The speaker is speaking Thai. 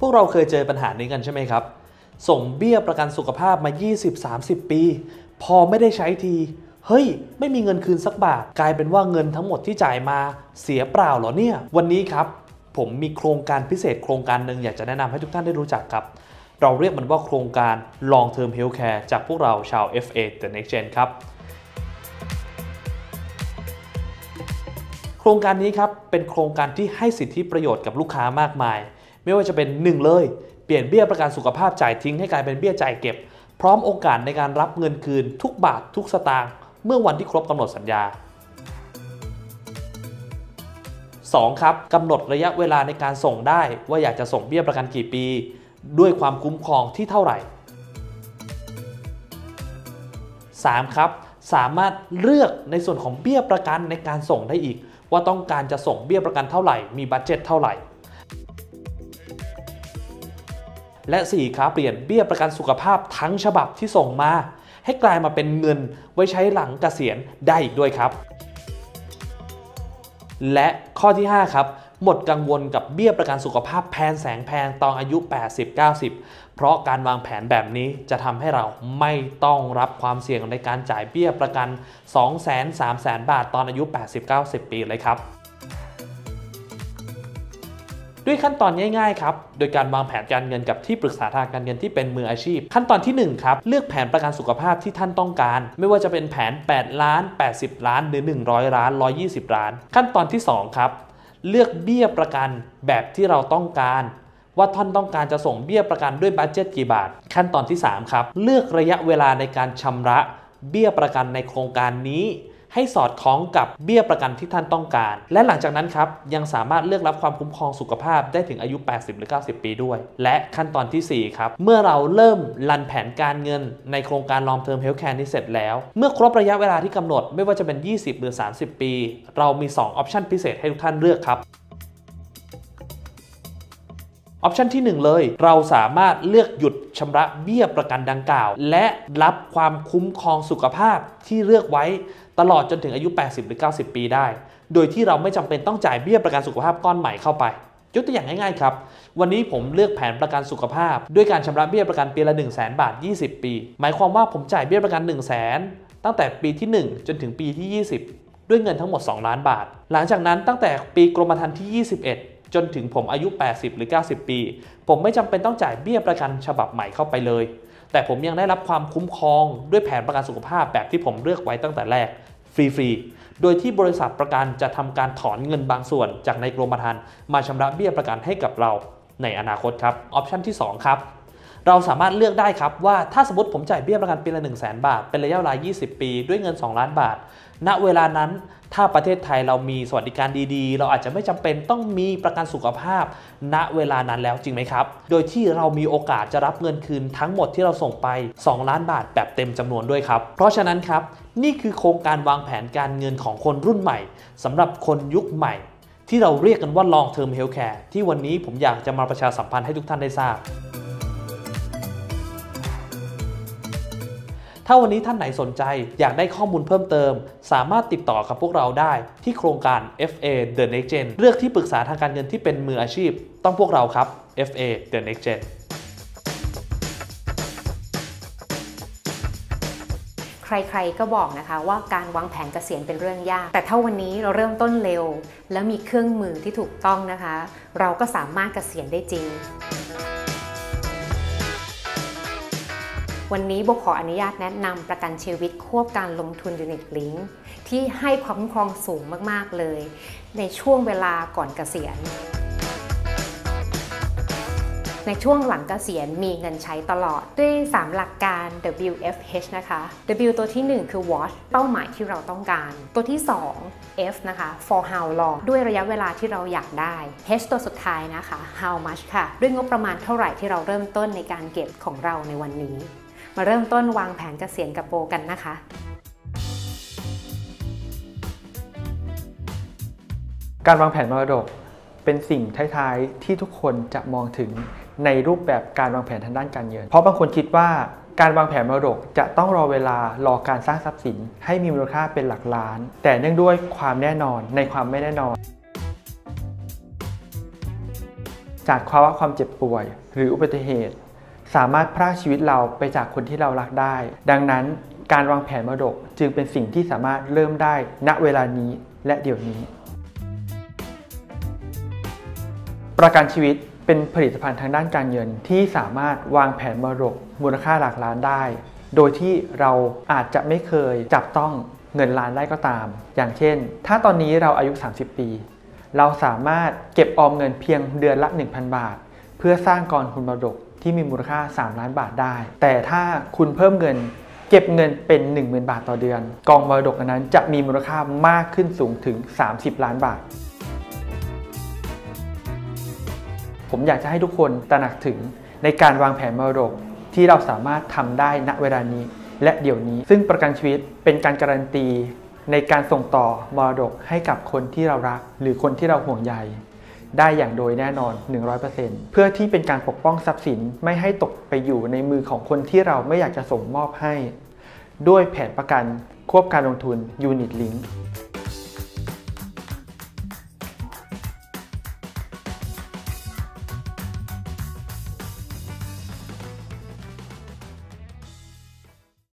วกเราเคยเจอปัญหานี้กันใช่ไหมครับส่งเบี้ยประกันสุขภาพมา 20-30 ปีพอไม่ได้ใช้ทีเฮ้ยไม่มีเงินคืนสักบาทกลายเป็นว่าเงินทั้งหมดที่จ่ายมาเสียเปล่าเหรอเนี่ยวันนี้ครับผมมีโครงการพิเศษโครงการหนึ่งอยากจะแนะนำให้ทุกท่านได้รู้จักครับเราเรียกมันว่าโครงการ Long Term Healthcare จากพวกเราชาว FA The Next Gen ครับโครงการนี้ครับเป็นโครงการที่ให้สิทธิประโยชน์กับลูกค้ามากมายไม่ว่าจะเป็น1เลยเปลี่ยนเบี้ยประกันสุขภาพจ่ายทิ้งให้กลายเป็นเบี้ยจ่ายเก็บพร้อมโอกาสในการรับเงินคืนทุกบาททุกสตางค์เมื่อวันที่ครบกำหนดสัญญา 2. ครับกำหนดระยะเวลาในการส่งได้ว่าอยากจะส่งเบี้ยประกันกี่ปีด้วยความคุ้มครองที่เท่าไหร่ 3. ครับสามารถเลือกในส่วนของเบี้ยประกันในการส่งได้อีกว่าต้องการจะส่งเบี้ยประกันเท่าไหร่มีบัดเจ็ตเท่าไหร่และ 4. ครับเปลี่ยนเบี้ยประกันสุขภาพทั้งฉบับที่ส่งมาให้กลายมาเป็นเงินไว้ใช้หลังเกษียณได้อีกด้วยครับและข้อที่ 5 ครับหมดกังวลกับเบี้ยประกันสุขภาพแพงแสนแพงตอนอายุ 80-90 เพราะการวางแผนแบบนี้จะทำให้เราไม่ต้องรับความเสี่ยงในการจ่ายเบี้ยประกัน 200,000-300,000 บาทตอนอายุ 80-90 ปีเลยครับด้วยขั้นตอนง่ายๆครับโดยการวางแผนการเงินกับที่ปรึกษาทางการเงินที่เป็นมืออาชีพขั้นตอนที่1ครับเลือกแผนประกันสุขภาพที่ท่านต้องการไม่ว่าจะเป็นแผน8ล้าน80ล้านหรือ100ล้าน120ล้านขั้นตอนที่2ครับเลือกเบี้ยประกันแบบที่เราต้องการว่าท่านต้องการจะส่งเบี้ยประกันด้วยบัดเจ็ตกี่บาทขั้นตอนที่3ครับเลือกระยะเวลาในการชำระเบี้ยประกันในโครงการนี้ให้สอดคล้องกับเบี้ยประกันที่ท่านต้องการและหลังจากนั้นครับยังสามารถเลือกรับความคุ้มครองสุขภาพได้ถึงอายุ80หรือ90ปีด้วยและขั้นตอนที่4ครับเมื่อเราเริ่มรันแผนการเงินในโครงการ Long Term Healthcare นี้เสร็จแล้วเมื่อครบระยะเวลาที่กำหนดไม่ว่าจะเป็น20หรือ30ปีเรามี2ออปชันพิเศษให้ทุกท่านเลือกครับออปชันที่1เลยเราสามารถเลือกหยุดชำระเบี้ยประกันดังกล่าวและรับความคุ้มครองสุขภาพที่เลือกไว้ตลอดจนถึงอายุ80หรือ90ปีได้โดยที่เราไม่จำเป็นต้องจ่ายเบี้ยประกันสุขภาพก้อนใหม่เข้าไปยกตัวอย่างง่ายๆครับวันนี้ผมเลือกแผนประกันสุขภาพด้วยการชำระเบี้ยประกันปีละ 100,000 บาท20ปีหมายความว่าผมจ่ายเบี้ยประกัน 100,000 ตั้งแต่ปีที่1จนถึงปีที่20ด้วยเงินทั้งหมด2ล้านบาทหลังจากนั้นตั้งแต่ปีกรมธรรม์ที่21จนถึงผมอายุ80หรือ90ปีผมไม่จำเป็นต้องจ่ายเบี้ยประกันฉบับใหม่เข้าไปเลยแต่ผมยังได้รับความคุ้มครองด้วยแผนประกันสุขภาพแบบที่ผมเลือกไว้ตั้งแต่แรกฟรีๆโดยที่บริษัทประกันจะทำการถอนเงินบางส่วนจากในกรมธรรม์มาชำระเบี้ยประกันให้กับเราในอนาคตครับออปชันที่2ครับเราสามารถเลือกได้ครับว่าถ้าสมมติผมจ่ายเบี้ยประกันปีละ 100,000 บาทเป็นระยะเวลา20ปีด้วยเงิน2ล้านบาทณเวลานั้นถ้าประเทศไทยเรามีสวัสดิการดีๆเราอาจจะไม่จำเป็นต้องมีประกันสุขภาพณเวลานั้นแล้วจริงไหมครับโดยที่เรามีโอกาสจะรับเงินคืนทั้งหมดที่เราส่งไป2ล้านบาทแบบเต็มจำนวนด้วยครับเพราะฉะนั้นครับนี่คือโครงการวางแผนการเงินของคนรุ่นใหม่สำหรับคนยุคใหม่ที่เราเรียกกันว่า Long Term Healthcare ที่วันนี้ผมอยากจะมาประชาสัมพันธ์ให้ทุกท่านได้ทราบถ้าวันนี้ท่านไหนสนใจอยากได้ข้อมูลเพิ่มเติมสามารถติดต่อกับพวกเราได้ที่โครงการ FA The Next Gen เลือกที่ปรึกษาทางการเงินที่เป็นมืออาชีพต้องพวกเราครับ FA The Next Gen ใครๆก็บอกนะคะว่าการวางแผนเกษียณเป็นเรื่องยากแต่ถ้าวันนี้เราเริ่มต้นเร็วแล้วมีเครื่องมือที่ถูกต้องนะคะเราก็สามารถเกษียณได้จริงวันนี้โบขออนุญาตแนะนำประกันชีวิตควบการลงทุน Unit Link ที่ให้ความคุ้มครองสูงมากๆเลยในช่วงเวลาก่อนเกษียณในช่วงหลังเกษียณมีเงินใช้ตลอดด้วย3หลักการ WFH นะคะ W ตัวที่1คือ Watch เป้าหมายที่เราต้องการตัวที่2 F นะคะ For how long ด้วยระยะเวลาที่เราอยากได้ H ตัวสุดท้ายนะคะ How much ค่ะด้วยงบประมาณเท่าไหร่ที่เราเริ่มต้นในการเก็บของเราในวันนี้มาเริ่มต้นวางแผนเกษียณกับโบกันนะคะการวางแผนมรดกเป็นสิ่งท้ายๆที่ทุกคนจะมองถึงในรูปแบบการวางแผนทางด้านการเงินเพราะบางคนคิดว่าการวางแผนมรดกจะต้องรอเวลารอการสร้างทรัพย์สินให้มีมูลค่าเป็นหลักล้านแต่เนื่องด้วยความแน่นอนในความไม่แน่นอนจากภาวะความเจ็บป่วยหรืออุบัติเหตุสามารถพรากชีวิตเราไปจากคนที่เรารักได้ดังนั้นการวางแผนมรดกจึงเป็นสิ่งที่สามารถเริ่มได้ณเวลานี้และเดี๋ยวนี้ประกันชีวิตเป็นผลิตภัณฑ์ทางด้านการเงินที่สามารถวางแผนมรดกมูลค่าหลักล้านได้โดยที่เราอาจจะไม่เคยจับต้องเงินล้านได้ก็ตามอย่างเช่นถ้าตอนนี้เราอายุ30 ปีเราสามารถเก็บออมเงินเพียงเดือนละ 1,000 บาทเพื่อสร้างกองทุนมรดกที่มีมูลค่า3 ล้านบาทได้แต่ถ้าคุณเพิ่มเงินเก็บเงินเป็น 10,000 บาทต่อเดือนกองมรดกนั้นจะมีมูลค่ามากขึ้นสูงถึง30 ล้านบาทผมอยากจะให้ทุกคนตระหนักถึงในการวางแผนมรดกที่เราสามารถทำได้ณเวลานี้และเดี๋ยวนี้ซึ่งประกันชีวิตเป็นการการันตีในการส่งต่อมรดกให้กับคนที่เรารักหรือคนที่เราห่วงใยได้อย่างโดยแน่นอน 100% เพื่อที่เป็นการปกป้องทรัพย์สินไม่ให้ตกไปอยู่ในมือของคนที่เราไม่อยากจะส่งมอบให้ด้วยแผนประกันควบการลงทุน Unit Link